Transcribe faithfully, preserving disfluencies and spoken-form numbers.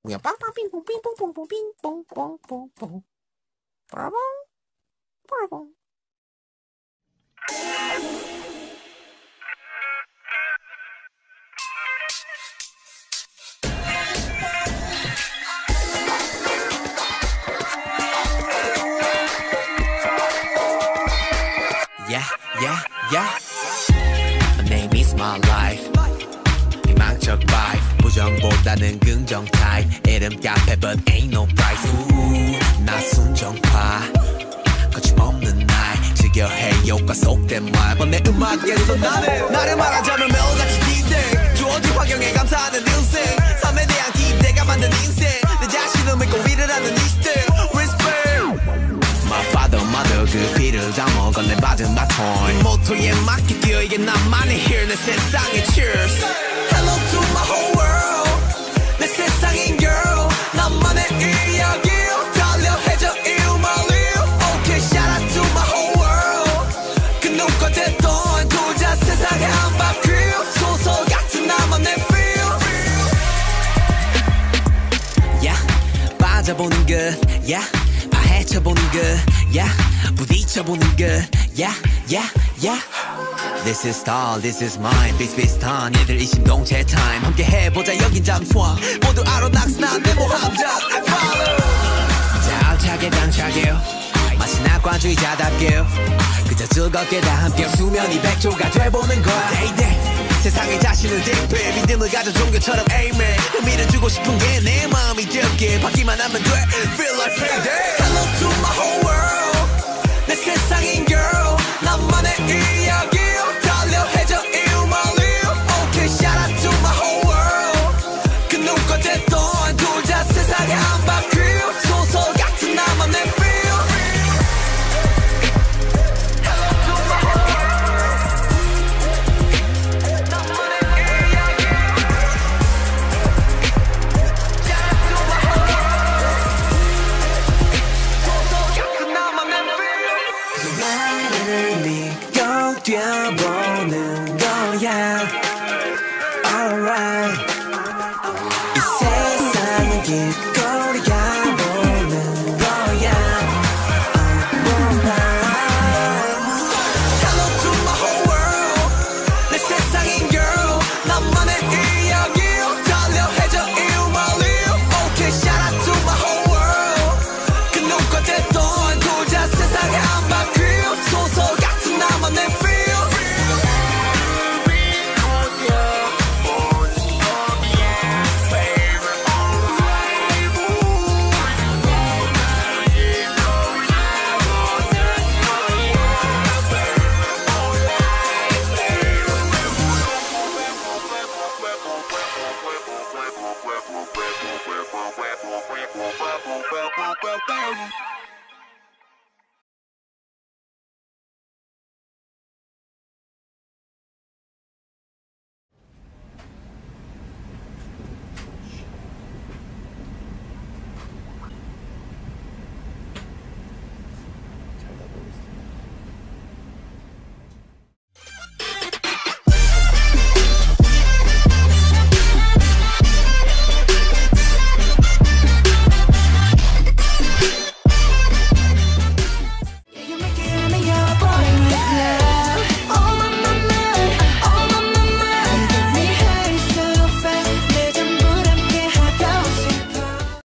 그냥 빵빵빙뽕빙뽕뽕뽕빙뽕뽕뽕뽕 빠라봉 빠라봉. Yeah, yeah, yeah. My name is my life. 희망적 vibe. 부정보다는 긍정 type. 이름 카페 but ain't no price. 우우, 나 순정파. 거침없는 날 즐겨해 효과 속된 말. 내 음악에서 나는 나를 말하자면 매일같이 D-Day. 주어진 환경에 감사하는 인생. 삶에 대한 기대가 만든 인생. 내 자신을 믿고 일을 하는 이 시대. Respect. My father, mother 그 피를 담아 건네 받은 바톤. 이 모토에 맞게 뛰어 이게 나만의 here. 내 세상의 cheers. Hello to my whole world. 내 세상인 girl. 나만의 이야기 달려 해줘 you my live. Okay, shout out to my whole world. 그 누가 됐던 도자 세상에 한 바퀴. 소설 같은 나만의 feel. Yeah, 빠져보는 것. Yeah. 파헤쳐보는 것, yeah. 부딪혀보는 것, yeah, yeah, yeah. This is star, this is mine. 비슷비슷한 이들 이심동체 time. 함께 해보자 여긴 잠수함. 모두 알아 낙선한 내 모함자. Follow. 자 알차게 당차게 맛이나 관주의자답게 그저 즐겁게 다 함께 수면이 백조가 돼보는 거야. Day day. 세상에 자신을 대표해 믿음을 가져 종교처럼 amen. 의미를 주고 싶은 게 내 마음이 되게 받기만 하면 돼. Feel like payday. Hello to my whole world. 내 세상인 girl. 나만의 이야기 달려 해줘 you my live. Okay, shout out to my whole world. 그 누가 됐던 둘다 세상에 한 바퀴. 소설 같은 나만의 feel. 뛰어보는 거야. Alright. 이 세상은 길거리가 보는 거야. Alright. Hello to my whole world. 내 세상인 girl. 나만의 이야기 달려 해줘 you my live. Okay, shout out to my whole world. 그 누가 됐던 둘다 세상에 한 바퀴. 소설 같은 나만의 feel. Well, well, well, well, well, well, well, well, well, well, well, well, well, well.